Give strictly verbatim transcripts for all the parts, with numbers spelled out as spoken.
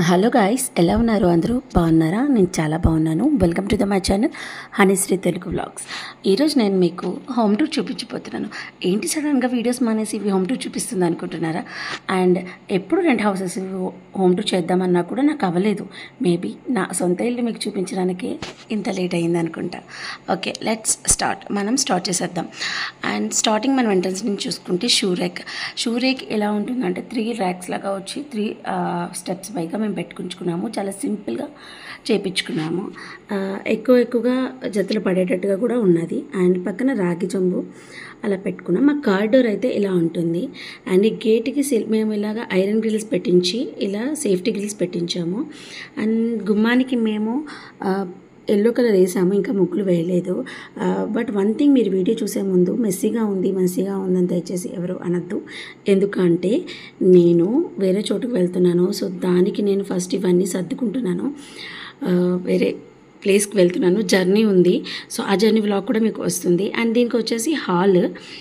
Hello guys, ఎలా ఉన్నారు? అందరూ బాగున్నారా? నేను చాలా బాగున్నాను. Welcome to the my channel Honeysri Telugu vlogs. ఈరోజు నేను మీకు హోమ్ టూర్ చూపించబోతున్నాను. ఏంటి సడన్గా వీడియోస్ మానేసి ఇవి హోమ్ టూర్ చూపిస్తుంది అనుకుంటున్నారా? అండ్ ఎప్పుడు రెంట్ హౌసెస్ హోమ్ టూర్ చేద్దామన్నా కూడా నాకు అవ్వలేదు. మేబీ నా సొంత ఇల్లు మీకు చూపించడానికి ఇంత లేట్ అయింది అనుకుంటా. Okay, let's start. మనం స్టార్ట్ చేసేద్దాం. అండ్ స్టార్టింగ్ మనం ఎంట్రన్స్ నుంచి చూసుకుంటే షూ రేక్ షూ రేక్ ఎలా ఉంటుందంటే త్రీ ర్యాక్స్ లాగా వచ్చి త్రీ స్టెప్స్ పైగా మేము పెట్టుకుంటున్నాము. చాలా సింపుల్గా చేపించుకున్నాము. ఎక్కువ ఎక్కువగా జతలు పడేటట్టుగా కూడా ఉన్నది. అండ్ పక్కన రాగి చెంబు అలా పెట్టుకున్నాం. మా కార్ డోర్ అయితే ఇలా ఉంటుంది. అండ్ ఈ గేట్కి మేము ఇలాగ ఐరన్ గ్రిల్స్ పెట్టించి ఇలా సేఫ్టీ గ్రిల్స్ పెట్టించాము. అండ్ గుమ్మానికి మేము ఎల్లో కలర్ వేసాము, ఇంకా ముగ్గులు వేయలేదు. బట్ వన్ థింగ్, మీరు వీడియో చూసే ముందు మెస్సీగా ఉంది మెస్సీగా ఉందని దయచేసి ఎవరు అనద్దు. ఎందుకంటే నేను వేరే చోటుకు వెళ్తున్నాను. సో దానికి నేను ఫస్ట్ ఇవన్నీ సర్దుకుంటున్నాను. వేరే ప్లేస్కి వెళ్తున్నాను, జర్నీ ఉంది. సో ఆ జర్నీ వ్లాగ్ కూడా మీకు వస్తుంది. అండ్ దీనికి వచ్చేసి హాల్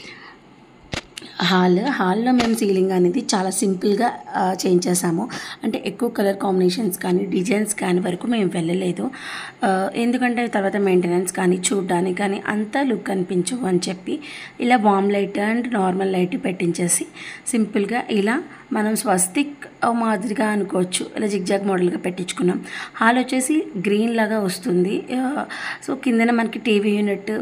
హాల్ హాల్లో మేము సీలింగ్ అనేది చాలా సింపుల్గా చేంజ్ చేసాము. అంటే ఎక్కువ కలర్ కాంబినేషన్స్ కానీ డిజైన్స్ కానీ వరకు మేము వెళ్ళలేదు. ఎందుకంటే తర్వాత మెయింటెనెన్స్ కానీ చూడడానికి కానీ అంతా లుక్ అనిపించవు అని చెప్పి ఇలా warm light and normal light పెట్టించేసి సింపుల్గా ఇలా మనం స్వస్తిక్ మాదిరిగా అనుకోవచ్చు, ఇలా జిగ్జాగ్ మోడల్గా పెట్టించుకున్నాం. హాల్ వచ్చేసి గ్రీన్ లాగా వస్తుంది. సో కిందన మనకి టీవీ యూనిట్,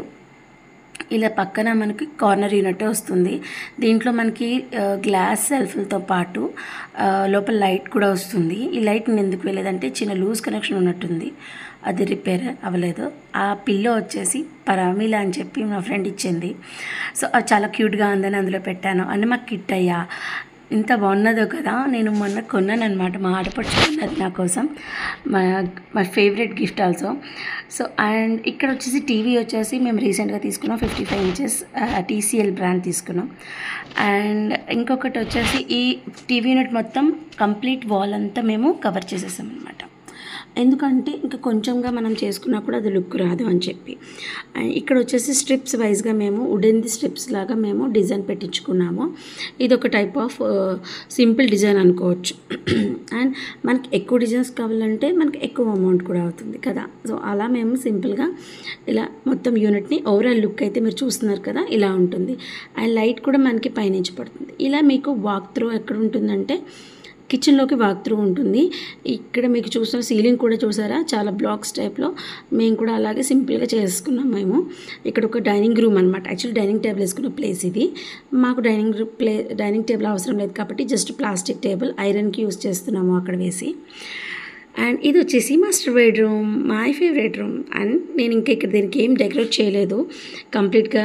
ఇలా పక్కన మనకి కార్నర్ యూనిట్ వస్తుంది. దీంట్లో మనకి గ్లాస్ సెల్ఫ్లతో పాటు లోపల లైట్ కూడా వస్తుంది. ఈ లైట్ నేను ఎందుకు వెళ్ళేదంటే చిన్న లూజ్ కనెక్షన్ ఉన్నట్టుంది, అది రిపేర్ అవ్వలేదు. ఆ పిల్లో వచ్చేసి పరామిలా అని చెప్పి మా ఫ్రెండ్ ఇచ్చింది. సో అది చాలా క్యూట్గా ఉందని అందులో పెట్టాను. అంటే మాకు కిట్ అయ్యా ఇంత బాగున్నదో కదా. నేను మొన్న కొన్నాను అనమాట, మా ఆడపడుచుకున్నది నా కోసం, మా my favourite gift also. So and ఇక్కడ వచ్చేసి టీవీ వచ్చేసి మేము రీసెంట్గా తీసుకున్నాం, fifty five inches TCL brand తీసుకున్నాం. అండ్ ఇంకొకటి వచ్చేసి ఈ టీవీ యూనిట్ మొత్తం కంప్లీట్ వాల్ అంతా మేము కవర్ చేసేసాం అనమాట. ఎందుకంటే ఇంకా కొంచెంగా మనం చేసుకున్నా కూడా అది లుక్ రాదు అని చెప్పి. అండ్ ఇక్కడ వచ్చేసి స్ట్రిప్స్ వైజ్గా మేము వుడెన్ స్ట్రిప్స్ లాగా మేము డిజైన్ పెట్టించుకున్నాము. ఇది ఒక టైప్ ఆఫ్ సింపుల్ డిజైన్ అనుకోవచ్చు. అండ్ మనకి ఎక్కువ డిజైన్స్ కావాలంటే మనకి ఎక్కువ అమౌంట్ కూడా అవుతుంది కదా. సో అలా మేము సింపుల్గా ఇలా మొత్తం యూనిట్ని ఓవరాల్ లుక్ అయితే మీరు చూస్తున్నారు కదా, ఇలా ఉంటుంది. అండ్ లైట్ కూడా మనకి పైనుంచి పడుతుంది. ఇలా మీకు వాక్ త్రూ ఎక్కడ ఉంటుందంటే కిచెన్లోకి వాక్ త్రూ ఉంటుంది. ఇక్కడ మీకు చూస్తున్న సీలింగ్ కూడా చూసారా, చాలా బ్లాక్స్ టైప్లో మేము కూడా అలాగే సింపుల్గా చేసుకున్నాం మేము. ఇక్కడ ఒక డైనింగ్ రూమ్ అనమాట. యాక్చువల్లీ డైనింగ్ టేబుల్ వేసుకున్న ప్లేస్ ఇది. మాకు డైనింగ్ ప్లే డైనింగ్ టేబుల్ అవసరం లేదు కాబట్టి జస్ట్ ప్లాస్టిక్ టేబుల్ ఐరన్కి యూస్ చేస్తున్నాము అక్కడ వేసి. అండ్ ఇది వచ్చేసి master bedroom, my favourite room. And నేను ఇంకా ఇక్కడ దీనికి ఏం డెకరేట్ చేయలేదు, కంప్లీట్గా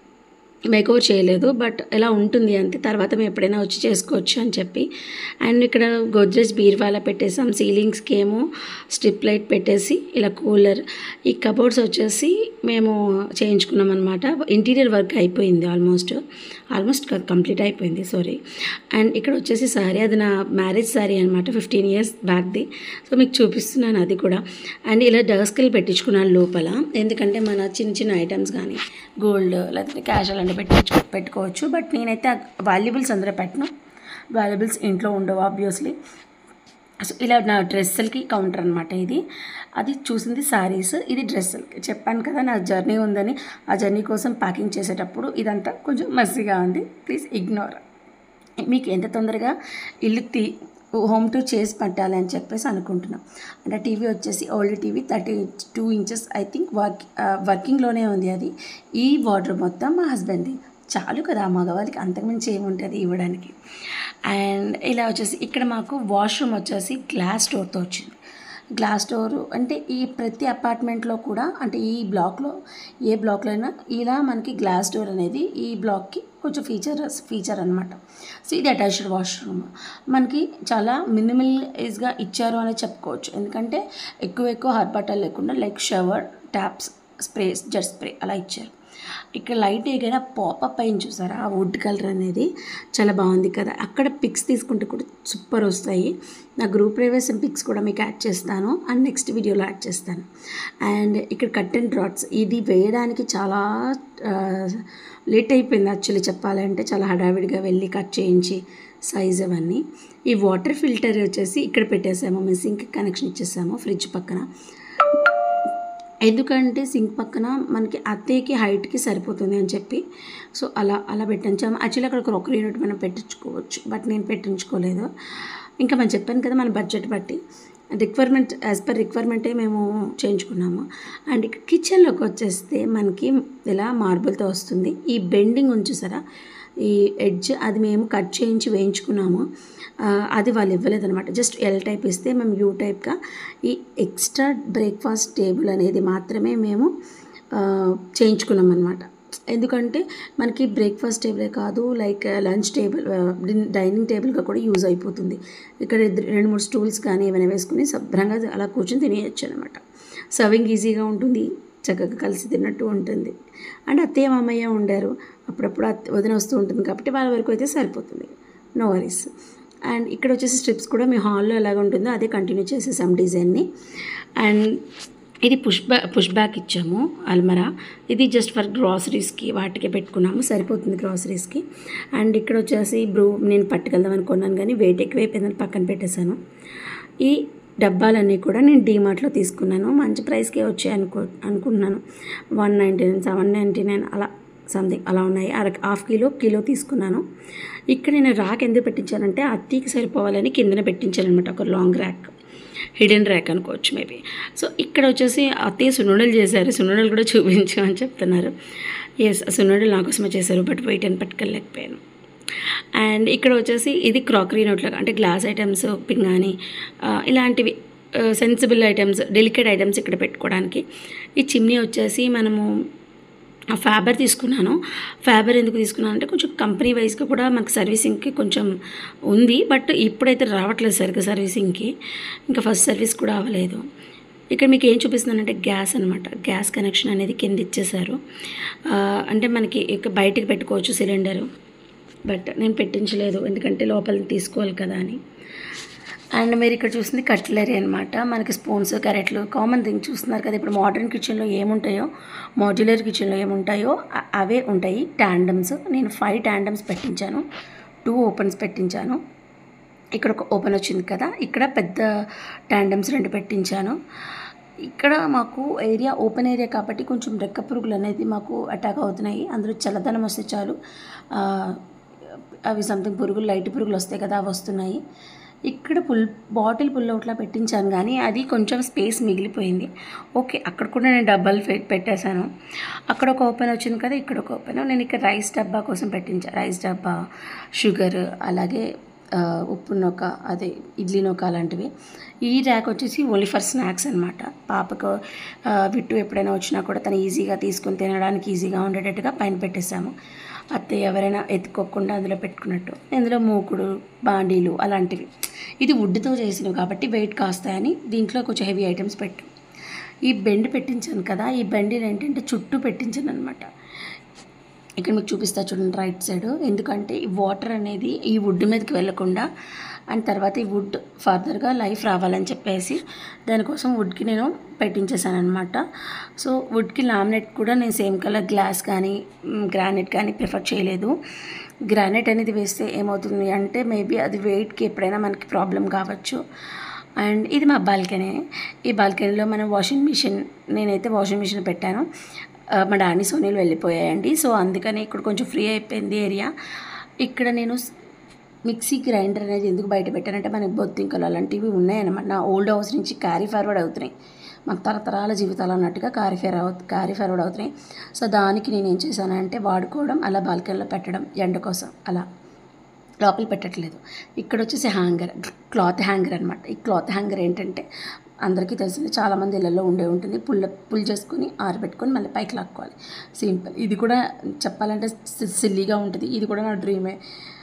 మేకోవర్ చేయలేదు. బట్ ఎలా ఉంటుంది అంతే, తర్వాత మేము ఎప్పుడైనా వచ్చి చేసుకోవచ్చు అని చెప్పి. అండ్ ఇక్కడ గోద్రేజ్ బీర్వాలా పెట్టేసాం. సీలింగ్స్కి ఏమో స్ట్రిప్ లైట్ పెట్టేసి ఇలా కూలర్. ఈ కబోర్డ్స్ వచ్చేసి మేము చేయించుకున్నాం అనమాట. ఇంటీరియర్ వర్క్ అయిపోయింది, ఆల్మోస్ట్ ఆల్మోస్ట్ కాదు కంప్లీట్ అయిపోయింది, సారీ. అండ్ ఇక్కడ వచ్చేసి సారీ, అది నా మ్యారేజ్ సారీ అనమాట, ఫిఫ్టీన్ ఇయర్స్ బ్యాక్ది. సో మీకు చూపిస్తున్నాను అది కూడా. అండ్ ఇలా డస్కిల్ పెట్టించుకున్నాను లోపల, ఎందుకంటే మన చిన్న చిన్న ఐటమ్స్ కానీ గోల్డ్ లేకపోతే క్యాష్ అలాంటి పెట్టించు పెట్టుకోవచ్చు. బట్ నేనైతే వాల్యుబుల్స్ అందరూ పెట్టను, వాల్యుబుల్స్ ఇంట్లో ఉండవు ఆబ్వియస్లీ. సో ఇలా నా డ్రెస్సులకి కౌంటర్ అనమాట ఇది. అది చూసింది శారీస్, ఇది డ్రెస్సులకి. చెప్పాను కదా నా జర్నీ ఉందని. ఆ జర్నీ కోసం ప్యాకింగ్ చేసేటప్పుడు ఇదంతా కొంచెం మస్సీగా ఉంది, ప్లీజ్ ఇగ్నోర్. మీకు ఎంత తొందరగా ఇల్లు తీ హోమ్ టూర్ చేసి పెట్టాలి అని చెప్పేసి అనుకుంటున్నాం. అంటే టీవీ వచ్చేసి old TV thirty two inches I think work వర్కింగ్లోనే ఉంది అది. ఈ వాటర్ మొత్తం మా హస్బెండ్ది, చాలు కదా మగవాళ్ళకి, అంతకుమించి ఏముంటుంది ఇవ్వడానికి. అండ్ ఇలా వచ్చేసి ఇక్కడ మాకు వాష్రూమ్ వచ్చేసి గ్లాస్ డోర్తో వచ్చింది. గ్లాస్ డోరు అంటే ఈ ప్రతి అపార్ట్మెంట్లో కూడా, అంటే ఈ బ్లాక్లో ఏ బ్లాక్లో అయినా ఇలా మనకి గ్లాస్ డోర్ అనేది ఈ బ్లాక్కి కొంచెం ఫీచర్ ఫీచర్ అనమాట. సో ఇది అటాచ్డ్ వాష్రూమ్ మనకి చాలా మినిమల్గా ఇచ్చారు అని చెప్పుకోవచ్చు. ఎందుకంటే ఎక్కువ ఎక్కువ హాట్ వాటర్ లేకుండా like shower, taps, spray, jet spray అలా ఇచ్చారు. ఇక్కడ లైట్ ఏదైనా పాపప్ అయింది చూసారా, ఆ వుడ్ కలర్ అనేది చాలా బాగుంది కదా. అక్కడ పిక్స్ తీసుకుంటే కూడా సూపర్ వస్తాయి. నా గ్రూప్ ప్రవేశం పిక్స్ కూడా మీకు యాడ్ చేస్తాను అండ్ నెక్స్ట్ వీడియోలో యాడ్ చేస్తాను. అండ్ ఇక్కడ కర్టెన్ డ్రాట్స్, ఇది వేయడానికి చాలా లేట్ అయిపోయింది యాక్చువల్లీ చెప్పాలంటే. చాలా హడావిడిగా వెళ్ళి కట్ చేయించి సైజ్ అవన్నీ. ఈ వాటర్ ఫిల్టర్ వచ్చేసి ఇక్కడ పెట్టేసాము, మేము సింక్ కనెక్షన్ ఇచ్చేసాము ఫ్రిడ్జ్ పక్కన. ఎందుకంటే సింక్ పక్కన మనకి అత్తయ్యకి హైట్కి సరిపోతుంది అని చెప్పి సో అలా అలా పెట్టించాము. యాక్చువల్లీ అక్కడ క్రాకరీ యూనిట్ మనం పెట్టించుకోవచ్చు, బట్ నేను పెట్టించుకోలేదు. ఇంకా మనం చెప్పాను కదా మన బడ్జెట్ బట్టి రిక్వైర్మెంట్ యాజ్ పర్ రిక్వైర్మెంటే మేము చేయించుకున్నాము. అండ్ ఇక్కడ కిచెన్లోకి వచ్చేస్తే మనకి ఇలా మార్బుల్తో వస్తుంది. ఈ బెండింగ్ ఉంచుసారా ఈ ఎడ్జ్ అది మేము కట్ చేయించి వేయించుకున్నాము. అది వాళ్ళు ఇవ్వలేదు అనమాట. జస్ట్ ఎల్ టైప్ ఇస్తే మేము యూ టైప్గా ఈ ఎక్స్ట్రా బ్రేక్ఫాస్ట్ టేబుల్ అనేది మాత్రమే మేము చేయించుకున్నాం అనమాట. ఎందుకంటే మనకి బ్రేక్ఫాస్ట్ టేబులే కాదు, లైక్ లంచ్ టేబుల్, డైనింగ్ టేబుల్గా కూడా యూజ్ అయిపోతుంది. ఇక్కడ రెండు మూడు స్టూల్స్ కానీ ఏమైనా వేసుకుని శుభ్రంగా అలా కూర్చొని తినేయచ్చు అనమాట. సర్వింగ్ ఈజీగా ఉంటుంది, చక్కగా కలిసి తిన్నట్టు ఉంటుంది. అండ్ అత్తయ్య మామయ్య ఉండారు, అప్పుడప్పుడు వదిన వస్తూ ఉంటుంది కాబట్టి వాళ్ళ వరకు అయితే సరిపోతుంది, నో వరీస్. అండ్ ఇక్కడ వచ్చేసి స్ట్రిప్స్ కూడా మీ హాల్లో ఎలాగ ఉంటుందో అదే కంటిన్యూ చేసేసాం డిజైన్ని. అండ్ ఇది పుష్ బ్యా పుష్ బ్యాక్ ఇచ్చాము అల్మరా. ఇది జస్ట్ ఫర్ గ్రాసరీస్కి వాటికే పెట్టుకున్నాము, సరిపోతుంది గ్రాసరీస్కి. అండ్ ఇక్కడ వచ్చేసి బ్రూ నేను పట్టుకెళ్దాం అనుకున్నాను కానీ వెయిట్ ఎక్కువైపోయిందని పక్కన పెట్టేశాను. ఈ డబ్బాలన్నీ కూడా నేను డీమార్ట్లో తీసుకున్నాను, మంచి ప్రైస్కే వచ్చాయి అనుకో అనుకుంటున్నాను one ninety nine seven ninety nine అలా సంథింగ్ అలా ఉన్నాయి. అర హాఫ్ కిలో కిలో తీసుకున్నాను. ఇక్కడ నేను ర్యాక్ ఎందుకు పెట్టించానంటే అత్తీకి సరిపోవాలని కిందన పెట్టించాను అనమాట, ఒక లాంగ్ ర్యాక్, హిడెన్ ర్యాక్ అనుకోవచ్చు మేబీ. సో ఇక్కడ వచ్చేసి అత్తయ్య సున్నుండలు చేశారు, సున్నుండలు కూడా చూపించు అని చెప్తున్నారు. ఎస్, సున్నుండలు నా కోసమే చేశారు, బట్ వెయిట్ అని పట్టుకెళ్ళలేకపోయాను. అండ్ ఇక్కడ వచ్చేసి ఇది క్రాకరీ నోట్లాగా, అంటే గ్లాస్ ఐటమ్స్ పింగాని ఇలాంటివి సెన్సిబుల్ ఐటమ్స్, డెలికేట్ ఐటమ్స్ ఇక్కడ పెట్టుకోవడానికి. ఈ చిమ్నీ వచ్చేసి మనము ఫ్యాబర్ తీసుకున్నాను. ఫ్యాబర్ ఎందుకు తీసుకున్నాను అంటే కొంచెం కంపెనీ వైజ్గా కూడా మనకు సర్వీసింగ్కి కొంచెం ఉంది, బట్ ఇప్పుడైతే రావట్లేదు సరిగ్గా సర్వీసింగ్కి, ఇంకా ఫస్ట్ సర్వీస్ కూడా అవ్వలేదు. ఇక్కడ మీకు ఏం చూపిస్తున్నానంటే గ్యాస్ అనమాట. గ్యాస్ కనెక్షన్ అనేది కింద ఇచ్చేసారు. అంటే మనకి ఇక బయటికి పెట్టుకోవచ్చు సిలిండరు, బట్ నేను పెట్టించలేదు ఎందుకంటే లోపలికి తీసుకోవాలి కదా అని. అండ్ మీరు ఇక్కడ చూసింది కట్లరీ అనమాట. మనకి స్పూన్స్, కరెట్లు కామన్ థింగ్ చూస్తున్నారు కదా. ఇప్పుడు మోడర్న్ కిచెన్లో ఏముంటాయో, మాడ్యులర్ కిచెన్లో ఏముంటాయో అవే ఉంటాయి. ట్యాండమ్స్, నేను ఫైవ్ ట్యాండమ్స్ పెట్టించాను, టూ ఓపెన్స్ పెట్టించాను. ఇక్కడ ఒక ఓపెన్ వచ్చింది కదా, ఇక్కడ పెద్ద ట్యాండమ్స్ రెండు పెట్టించాను. ఇక్కడ మాకు ఏరియా ఓపెన్ ఏరియా కాబట్టి కొంచెం రెక్క పురుగులు అనేది మాకు అటాక్ అవుతున్నాయి. అందులో చల్లదనం వస్తే చాలు అవి సంథింగ్ పురుగులు, లైట్ పురుగులు వస్తాయి కదా, అవి వస్తున్నాయి. ఇక్కడ పుల్ బాటిల్ పుల్ అవుట్లా పెట్టించాను కానీ అది కొంచెం స్పేస్ మిగిలిపోయింది. ఓకే, అక్కడ కూడా నేను డబ్బాలు పెట్టేశాను. అక్కడ ఒక ఓపెన్ వచ్చింది కదా, ఇక్కడ ఒక ఓపెన్. నేను ఇక్కడ రైస్ డబ్బా కోసం పెట్టించాను, రైస్ డబ్బా, షుగర్, అలాగే ఉప్పు నూక, అదే ఇడ్లీ నూక అలాంటివి. ఈ ర్యాక్ వచ్చేసి ఓన్లీ ఫర్ స్నాక్స్ అనమాట. పాపకు విట్టు ఎప్పుడైనా వచ్చినా కూడా తను ఈజీగా తీసుకొని తినడానికి ఈజీగా ఉండేటట్టుగా పైన పెట్టేసాము. అత్తయ్య ఎవరైనా ఎత్తుకోకుండా అందులో పెట్టుకున్నట్టు. ఇందులో మూకుడు, బాండీలు అలాంటివి. ఇది వుడ్తో చేసినవి కాబట్టి వెయిట్ కాస్తాయని దీంట్లో కొంచెం హెవీ ఐటమ్స్ పెట్టు. ఈ బెండ్ పెట్టించాను కదా, ఈ బెండీని ఏంటంటే చుట్టూ పెట్టించాను అనమాట. ఇక్కడ మీకు చూపిస్తా చూడండి రైట్ సైడ్. ఎందుకంటే ఈ వాటర్ అనేది ఈ వుడ్ మీదకి వెళ్ళకుండా అండ్ తర్వాత ఈ వుడ్ ఫర్దర్గా లైఫ్ రావాలని చెప్పేసి దానికోసం వుడ్కి నేను పెట్టించేసాను అనమాట. సో వుడ్కి లామినేట్ కూడా నేను సేమ్ కలర్ గ్లాస్ కానీ గ్రానైట్ కానీ ప్రిఫర్ చేయలేదు. గ్రానైట్ అనేది వేస్తే ఏమవుతుంది అంటే మేబీ అది వెయిట్కి ఎప్పుడైనా మనకి ప్రాబ్లం కావచ్చు. అండ్ ఇది మా బాల్కనీ. ఈ బాల్కనీలో మనం వాషింగ్ మిషన్, నేనైతే వాషింగ్ మిషన్ పెట్టాను. మా డాడీ సోనీలు వెళ్ళిపోయాయండి, సో అందుకని ఇక్కడ కొంచెం ఫ్రీ అయిపోయింది ఏరియా. ఇక్కడ నేను మిక్సీ గ్రైండర్ అనేది ఎందుకు బయట పెట్టానంటే మనకి బొత్తింకలు అలాంటివి ఉన్నాయన్నమాట. నా ఓల్డ్ హౌస్ నుంచి క్యారీ ఫార్వర్డ్ అవుతున్నాయి, మాకు తరతరాల జీవితాలు అన్నట్టుగా క్యారీ ఫార్ అవు క్యారీ ఫార్వర్డ్ అవుతున్నాయి. సో దానికి నేను ఏం చేశానంటే వాడుకోవడం, అలా బాల్కనీలో పెట్టడం ఎండ కోసం, అలా లోపల పెట్టట్లేదు. ఇక్కడ వచ్చేసి హ్యాంగర్, క్లాత్ హ్యాంగర్ అనమాట. ఈ క్లాత్ హ్యాంగర్ ఏంటంటే అందరికీ తెలిసింది, చాలామంది ఇళ్ళల్లో ఉండే ఉంటుంది. పుల్ల పుల్ చేసుకొని ఆరబెట్టుకొని మళ్ళీ పైకి లాక్కోవాలి, సింపుల్. ఇది కూడా చెప్పాలంటే సిల్లీగా ఉంటుంది, ఇది కూడా నా డ్రీమే.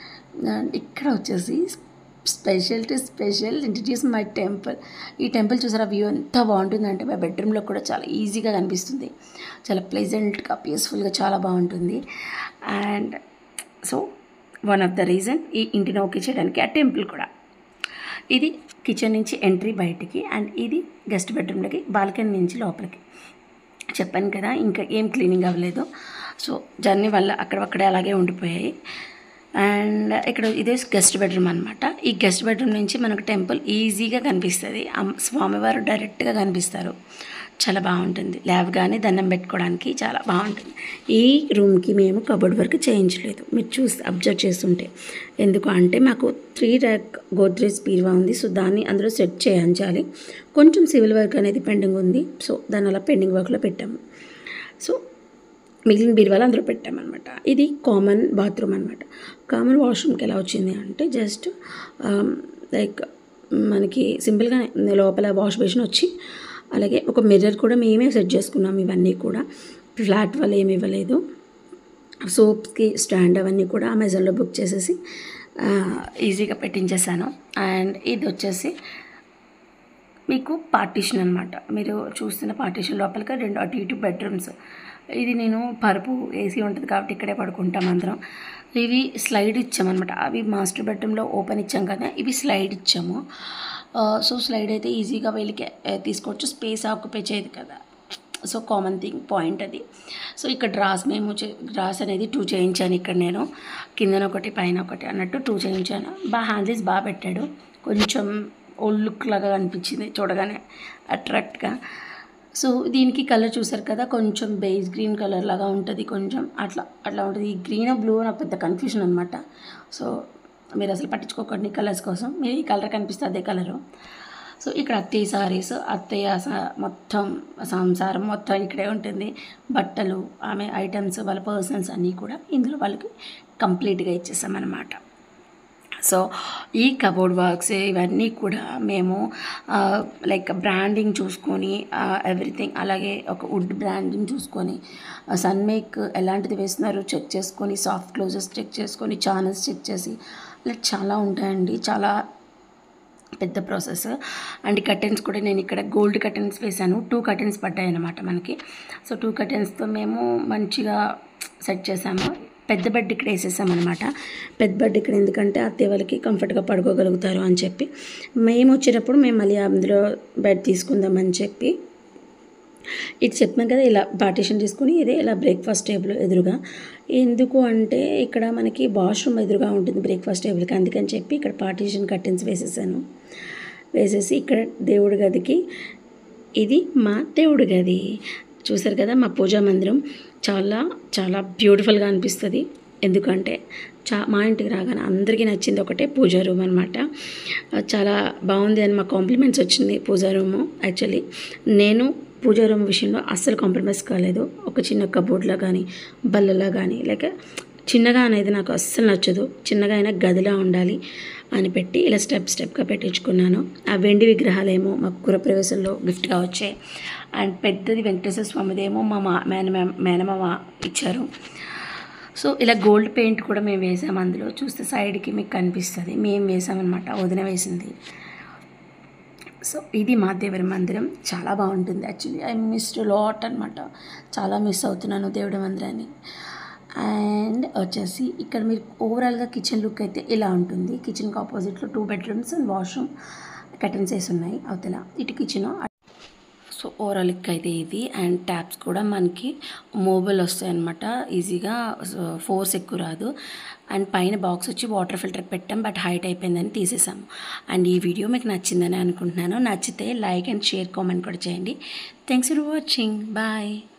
ఇక్కడ వచ్చేసి special to special introduce my temple. ఈ టెంపుల్ చూసారా, వ్యూ ఎంత బాగుంటుందంటే మా బెడ్రూమ్లో కూడా చాలా ఈజీగా కనిపిస్తుంది, చాలా ప్లెజెంట్గా పీస్ఫుల్గా చాలా బాగుంటుంది. And so one of the reason ఈ ఇంటిని ఓకే చేయడానికి ఆ టెంపుల్ కూడా. ఇది కిచెన్ నుంచి ఎంట్రీ బయటికి, అండ్ ఇది గెస్ట్ బెడ్రూమ్లోకి, బాల్కనీ నుంచి లోపలికి. చెప్పాను కదా ఇంకా ఏం క్లీనింగ్ అవ్వలేదు, సో జర్నీ వల్ల అక్కడక్కడే అలాగే ఉండిపోయాయి. అండ్ ఇక్కడ ఇదే గెస్ట్ బెడ్రూమ్ అనమాట. ఈ గెస్ట్ బెడ్రూమ్ నుంచి మనకు టెంపుల్ ఈజీగా కనిపిస్తుంది. స్వామివారు డైరెక్ట్గా కనిపిస్తారు. చాలా బాగుంటుంది. లేవగానే దండం పెట్టుకోవడానికి చాలా బాగుంటుంది. ఈ రూమ్కి మేము కబోర్డ్ వర్క్ చేయించలేదు, మీరు చూసి అబ్జర్వ్ చేస్తుంటే. ఎందుకు అంటే మాకు త్రీ ర్యాక్ గోద్రేజ్ బీరువా ఉంది. సో దాన్ని అందులో సెట్ చేయించాలి. కొంచెం సివిల్ వర్క్ అనేది పెండింగ్ ఉంది. సో దాన్ని అలా పెండింగ్ వర్క్లో పెట్టాము. సో మిగిలిన బీరువాలు అందులో పెట్టామన్నమాట. ఇది కామన్ బాత్రూమ్ అనమాట. కామన్ వాష్రూమ్కి ఎలా వచ్చింది అంటే జస్ట్ లైక్ మనకి సింపుల్గా లోపల వాష్ బేసిన్ వచ్చి, అలాగే ఒక మిర్రర్ కూడా మేమే సెట్ చేసుకున్నాం. ఇవన్నీ కూడా ఫ్లాట్ వల్ల ఏమి ఇవ్వలేదు. సోప్స్కి స్టాండ్ అవన్నీ కూడా అమెజాన్లో బుక్ చేసేసి ఈజీగా పెట్టించేసాను. అండ్ ఇది వచ్చేసి మీకు పార్టీషన్ అనమాట. మీరు చూస్తున్న పార్టీషన్ లోపలికి రెండు అటు ఇటు బెడ్రూమ్స్. ఇది నేను పరుపు ఏసీ ఉంటుంది కాబట్టి ఇక్కడే పడుకుంటాం అందరం. ఇవి స్లైడ్ ఇచ్చామన్నమాట. అవి మాస్టర్ బెడ్రూమ్లో ఓపెన్ ఇచ్చాం కదా, ఇవి స్లైడ్ ఇచ్చాము. సో స్లైడ్ అయితే ఈజీగా వీళ్ళకి తీసుకోవచ్చు, స్పేస్ ఆక్యుపై చేయదు కదా. సో కామన్ థింగ్ పాయింట్ అది. సో ఇక్కడ డ్రాస్ మేము డ్రాస్ అనేది టూ చేయించాను. ఇక్కడ నేను కిందన ఒకటి పైన ఒకటి అన్నట్టు టూ చేయించాను. బాగా హ్యాండిల్స్ బాగా పెట్టాడు. కొంచెం ఓల్డ్ లుక్ లాగా అనిపించింది చూడగానే అట్రాక్ట్గా. సో దీనికి కలర్ చూసారు కదా, కొంచెం బేస్ గ్రీన్ కలర్ లాగా ఉంటుంది. కొంచెం అట్లా అట్లా ఉంటుంది. ఈ గ్రీన్ బ్లూ నాకు పెద్ద కన్ఫ్యూజన్ అనమాట. సో మీరు అసలు పట్టించుకోకండి కలర్స్ కోసం. మీరు ఈ కలర్ కనిపిస్తే అదే కలరు. సో ఇక్కడ అత్తయ్య సారీస్, అత్తయ్య మొత్తం సంసారం మొత్తం ఇక్కడే ఉంటుంది. బట్టలు, ఆమె ఐటమ్స్, వాళ్ళ పర్సనల్స్ అన్నీ కూడా ఇందులో వాళ్ళకి కంప్లీట్గా ఇచ్చేసామన్నమాట. సో ఈ కబోర్డ్ వర్క్స్ ఇవన్నీ కూడా మేము లైక్ బ్రాండింగ్ చూసుకొని ఎవ్రీథింగ్, అలాగే ఒక వుడ్ బ్రాండింగ్ చూసుకొని, సన్మేక్ ఎలాంటిది వేస్తున్నారు చెక్ చేసుకొని, సాఫ్ట్ క్లోజెస్ చెక్ చేసుకొని, ఛానల్స్ చెక్ చేసి, ఇలా చాలా ఉంటాయండి. చాలా పెద్ద ప్రాసెస్. అండ్ కర్టెన్స్ కూడా నేను ఇక్కడ గోల్డ్ కర్టెన్స్ వేసాను. టూ కర్టెన్స్ పడ్డాయి అన్నమాట మనకి. సో టూ కర్టెన్స్తో మేము మంచిగా సెట్ చేసాము. పెద్ద బెడ్ ఇక్కడ వేసేసామన్నమాట. పెద్ద బెడ్ ఇక్కడ ఎందుకంటే అత్తయ్య వాళ్ళకి కంఫర్ట్గా పడుకోగలుగుతారు అని చెప్పి, మేము వచ్చేటప్పుడు మేము మళ్ళీ అందులో బెడ్ తీసుకుందామని చెప్పి ఇది చెప్పాను కదా, ఇలా పార్టీషన్ తీసుకుని ఇదే ఇలా బ్రేక్ఫాస్ట్ టేబుల్ ఎదురుగా. ఎందుకు అంటే ఇక్కడ మనకి వాష్రూమ్ ఎదురుగా ఉంటుంది బ్రేక్ఫాస్ట్ టేబుల్కి, అందుకని చెప్పి ఇక్కడ పార్టీషన్ కర్టెన్స్ వేసేసాను. వేసేసి ఇక్కడ దేవుడి గదికి, ఇది మా దేవుడి గది. చూసారు కదా మా పూజా మందిరం చాలా చాలా బ్యూటిఫుల్గా అనిపిస్తుంది. ఎందుకంటే చా మా ఇంటికి రాగానే అందరికీ నచ్చింది ఒకటే పూజా రూమ్ అనమాట. చాలా బాగుంది అని మా కాంప్లిమెంట్స్ వచ్చింది పూజా రూము. యాక్చువల్లీ నేను పూజా రూమ్ విషయంలో అస్సలు కాంప్రమైజ్ కాలేదు. ఒక చిన్న కబోర్డ్లా కానీ బల్లలా కానీ లేక చిన్నగా అనేది నాకు అస్సలు నచ్చదు. చిన్నగా అయినా గదిలా ఉండాలి అని పెట్టి ఇలా స్టెప్ స్టెప్గా పెట్టించుకున్నాను. ఆ వెండి విగ్రహాలేమో మాకు గృహప్రవేశంలో గిఫ్ట్గా వచ్చాయి. అండ్ పెద్దది వెంకటేశ్వర స్వామిదేమో మా మా మేనమా మేనమామ ఇచ్చారు. సో ఇలా గోల్డ్ పెయింట్ కూడా మేము వేసాము. అందులో చూస్తే సైడ్కి మీకు కనిపిస్తుంది, మేము వేసామన్నమాట, వదిన వేసింది. సో ఇది మా దేవుడి మందిరం. చాలా బాగుంటుంది. యాక్చువల్లీ ఐ మిస్డ్ లాట్ అనమాట. చాలా మిస్ అవుతున్నాను దేవుడి మందిరాన్ని. అండ్ వచ్చేసి ఇక్కడ మీరు ఓవరాల్గా కిచెన్ లుక్ అయితే ఇలా ఉంటుంది. కిచెన్కి ఆపోజిట్లో two bedrooms and washroom curtains వేసి ఉన్నాయి అవతల. ఇటు కిచెన్. సో ఓవరాల్ లుక్ అయితే ఇది. అండ్ ట్యాప్స్ కూడా మనకి మూవబుల్ వస్తాయి అన్నమాట ఈజీగా, ఫోర్స్ ఎక్కువ రాదు. అండ్ పైన బాక్స్ వచ్చి వాటర్ ఫిల్టర్ పెట్టాం, బట్ హైట్ అయిపోయిందని తీసేసాము. అండ్ ఈ వీడియో మీకు నచ్చిందని అనుకుంటున్నాను. నచ్చితే లైక్ అండ్ షేర్ కామెంట్ కూడా చేయండి. Thanks for watching. బాయ్.